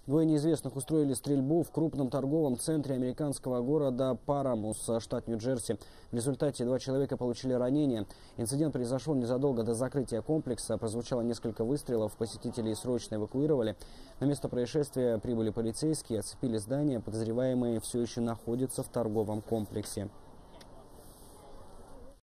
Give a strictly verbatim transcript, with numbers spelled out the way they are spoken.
Двое неизвестных устроили стрельбу в крупном торговом центре американского города Парамус, штат Нью-Джерси. В результате два человека получили ранения. Инцидент произошел незадолго до закрытия комплекса. Прозвучало несколько выстрелов, посетителей срочно эвакуировали. На место происшествия прибыли полицейские, оцепили здание. Подозреваемые все еще находятся в торговом комплексе.